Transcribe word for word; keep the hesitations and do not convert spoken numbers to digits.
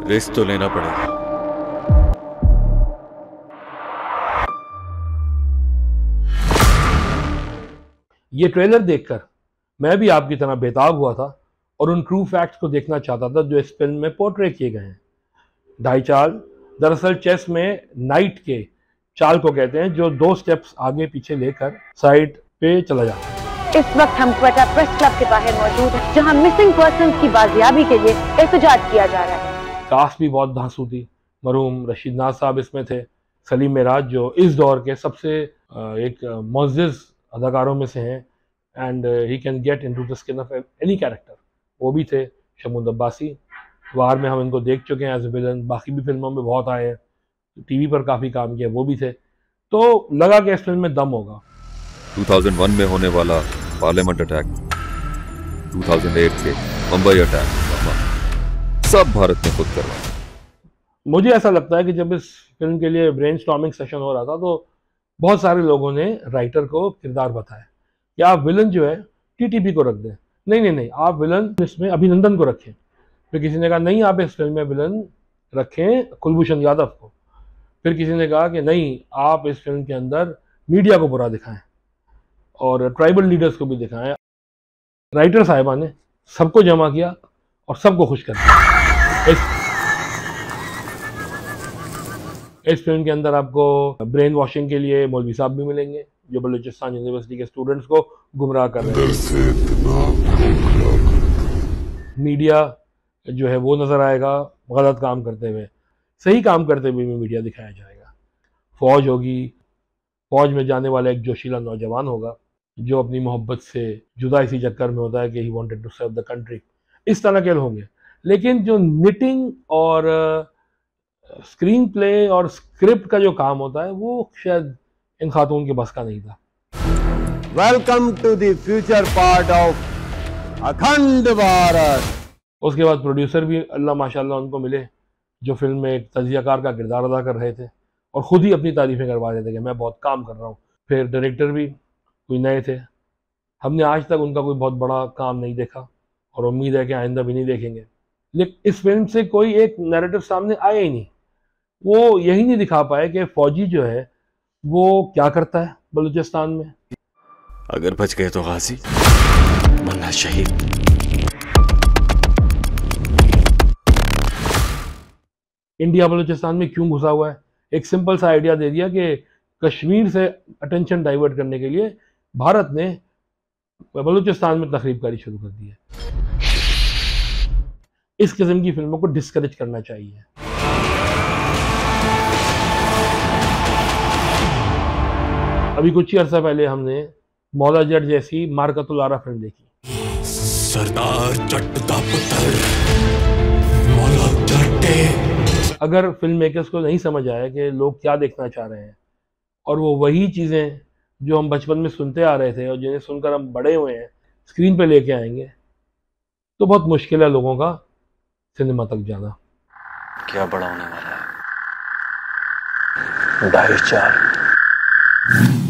Risk तो लेना पड़ेगा। ये ट्रेलर देखकर मैं भी आपकी तरह बेताब हुआ था और उन ट्रू फैक्ट्स को देखना चाहता था जो इस फिल्म में पोर्ट्रे किए गए हैं। ढाई चाल दरअसल चेस में नाइट के चाल को कहते हैं, जो दो स्टेप्स आगे पीछे लेकर साइड पे चला जाता है। इस वक्त हम क्वेटा प्रेस क्लब के बाहर मौजूद हैं, जहां मिसिंग पर्संस की बाजियाबी के लिए एहतजाज किया जा रहा है। कास्ट भी बहुत धांसू थी। मरहूम रशीद नाज साहब इसमें थे, सलीम मेराज जो इस दौर के सबसे एक मुअज़्ज़िज़ अदाकारों में से हैं, and he can get into the skin of any character, वो भी थे। शमूद अब्बासी, वार में हम इनको देख चुके हैं एज ए विलन, बाकी भी फिल्मों में बहुत आए हैं, टीवी पर काफ़ी काम किया, वो भी थे। तो लगा कि इस फिल्म में दम होगा। दो हज़ार एक में होने वाला पार्लियामेंट अटैक, दो हज़ार आठ के मुंबई अटैक, सब भारत ने खुद करवाया। मुझे ऐसा लगता है कि जब इस फिल्म के लिए ब्रेनस्टॉर्मिंग सेशन हो रहा था तो बहुत सारे लोगों ने राइटर को किरदार बताया कि आप विलन जो है टीटीपी को रख दें, नहीं नहीं नहीं आप विलन इसमें अभिनंदन को रखें। फिर किसी ने कहा नहीं आप इस फिल्म में विलन रखें कुलभूषण यादव को। फिर किसी ने कहा कि नहीं आप इस फिल्म के अंदर मीडिया को बुरा दिखाएं और ट्राइबल लीडर्स को भी दिखाएं। राइटर साहिबा ने सबको जमा किया और सबको खुश कर दिया। इस, इस फिल्म के अंदर आपको ब्रेन वॉशिंग के लिए मौलवी साहब भी मिलेंगे जो बलूचिस्तान यूनिवर्सिटी के स्टूडेंट्स को गुमराह कर रहे हैं। मीडिया जो है वो नज़र आएगा गलत काम करते हुए, सही काम करते हुए भी मीडिया दिखाया जाएगा। फौज होगी, फौज में जाने वाला एक जोशीला नौजवान होगा जो अपनी मोहब्बत से जुदा इसी चक्कर में होता है कि he wanted to serve the country. इस तरह के होंगे, लेकिन जो निटिंग और स्क्रीन uh, प्ले और स्क्रिप्ट का जो काम होता है वो शायद इन खातून के बस का नहीं था। Welcome to the future part of Akhand Bharat. उसके बाद प्रोड्यूसर भी अल्लाह माशाल्लाह उनको मिले जो फिल्म में एक तजियाकार का किरदार अदा कर रहे थे और ख़ुद ही अपनी तारीफ़ें करवा रहे थे कि मैं बहुत काम कर रहा हूँ। फिर डायरेक्टर भी कोई नए थे, हमने आज तक उनका कोई बहुत बड़ा काम नहीं देखा और उम्मीद है कि आइंदा भी नहीं देखेंगे। लेकिन इस फिल्म से कोई एक नैरेटिव सामने आया ही नहीं। वो यही नहीं दिखा पाए कि फ़ौजी जो है वो क्या करता है बलूचिस्तान में। अगर बच गए तो गाजी, वरना शहीद। इंडिया बलूचिस्तान में क्यों घुसा हुआ है, एक सिंपल सा आइडिया दे दिया कि कश्मीर से अटेंशन डाइवर्ट करने के लिए भारत ने बलूचिस्तान में तखरीबकारी शुरू कर दी है। इस किस्म की फिल्मों को डिस्करेज करना चाहिए। अभी कुछ ही अर्सा पहले हमने मौला जट जैसी मारकतुल आरा फिल्म देखी। सरदार जट दा पुत्र मौला जट। अगर फिल्म मेकर्स को नहीं समझ आया कि लोग क्या देखना चाह रहे हैं और वो वही चीज़ें जो हम बचपन में सुनते आ रहे थे और जिन्हें सुनकर हम बड़े हुए हैं स्क्रीन पे लेके आएंगे, तो बहुत मुश्किल है लोगों का सिनेमा तक जाना। क्या बड़ा होने वाला है ढाई चाल।